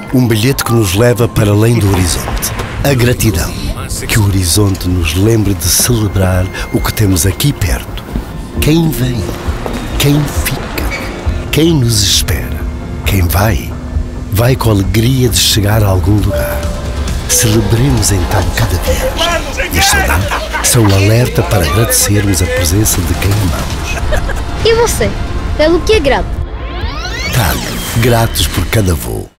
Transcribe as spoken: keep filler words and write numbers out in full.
Um bilhete que nos leva para além do horizonte. A gratidão. Que o horizonte nos lembre de celebrar o que temos aqui perto. Quem vem, quem fica, quem nos espera, quem vai, vai com a alegria de chegar a algum lugar. Celebremos então cada vez. E as saudades são um alerta para agradecermos a presença de quem amamos. E você? Pelo que é grato? TAG, gratos por cada voo.